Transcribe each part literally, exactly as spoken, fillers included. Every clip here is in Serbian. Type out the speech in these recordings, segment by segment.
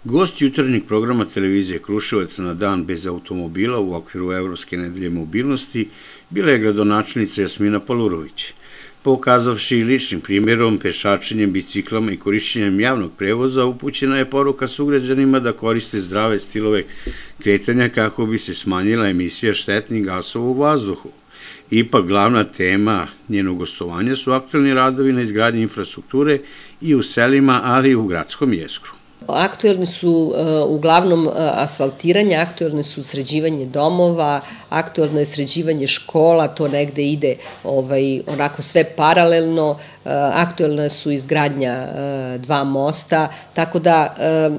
Gost jutarnjeg programa televizije Kruševac na dan bez automobila u okviru Evropske nedelje mobilnosti bila je gradonačelnica Jasmina Palurović. Pokazavši ličnim primjerom, pešačenjem, biciklama i korišćenjem javnog prevoza, upućena je poruka sugrađanima da koriste zdrave stilove kretanja kako bi se smanjila emisija štetnih gasova u vazduhu. Ipak glavna tema njenog gostovanja su aktuelni radovi na izgradnji infrastrukture i u selima, ali i u gradskom jezgru. Aktuelni su uglavnom asfaltiranje, aktuelne su sređivanje domova, aktuelno je sređivanje škola, to negde ide onako sve paralelno, aktuelna su izgradnja dva mosta, tako da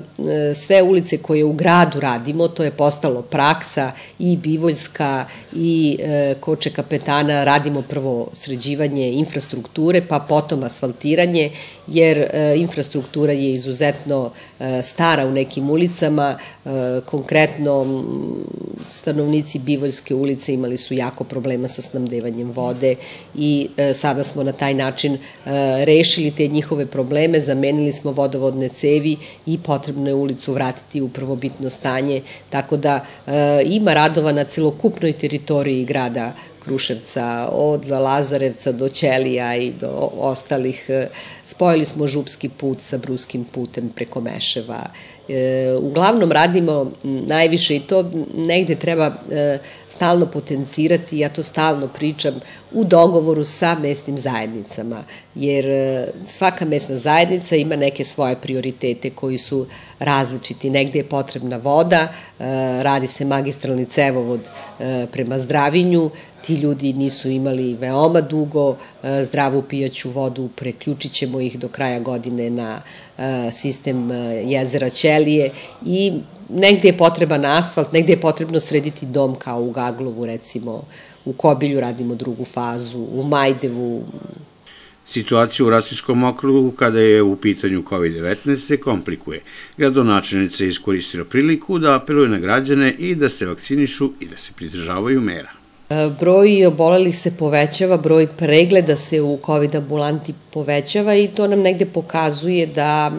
sve ulice koje u gradu radimo, to je postalo praksa, i Bivoljska i Koče Kapetana, radimo prvo sređivanje infrastrukture, pa potom asfaltiranje, jer infrastruktura je izuzetno stara u nekim ulicama. Konkretno stanovnici Bivoljske ulice imali su jako problema sa snabdevanjem vode i sada smo na taj način rešili te njihove probleme, zamenili smo vodovodne cevi i potrebno je ulicu vratiti u prvobitno stanje, tako da ima radova na celokupnoj teritoriji grada Kruševca, od Lazarevca do Ćelija i do ostalih. Spojili smo Župski put sa Bruskim putem preko Meševa. Uglavnom radimo najviše i to negde treba stalno potencirati, ja to stalno pričam, u dogovoru sa mesnim zajednicama, jer svaka mesna zajednica ima neke svoje prioritete koji su različiti. Negde je potrebna voda, radi se magistralni cevovod prema Zdravinju, ti ljudi nisu imali veoma dugo zdravu pijaću vodu, preključit ćemo ih do kraja godine na sistem jezera Ćelije i negde je potreban asfalt, negde je potrebno srediti dom kao u Gaglovu, recimo u Kobilju radimo drugu fazu, u Majdevu. Situacija u Rasinskom okrugu kada je u pitanju kovid devetnaest se komplikuje. Gradonačelnica je iskoristila priliku da apeluje na građane i da se vakcinišu i da se pridržavaju mera. Broj obolelih se povećava, broj pregleda se u kovid ambulanti povećava i to nam negde pokazuje da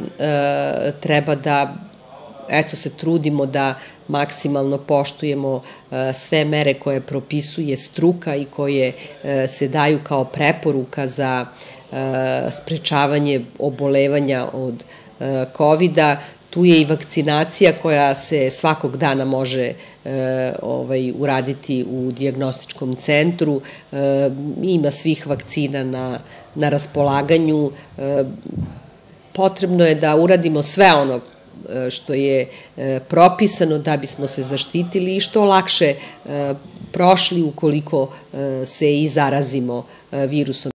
treba da, eto, se trudimo da maksimalno poštujemo sve mere koje propisuje struka i koje se daju kao preporuka za sprečavanje obolevanja od kovida. Tu je i vakcinacija koja se svakog dana može uraditi u dijagnostičkom centru. Ima svih vakcina na raspolaganju. Potrebno je da uradimo sve ono što je propisano da bismo se zaštitili i što lakše prošli ukoliko se i zarazimo virusom.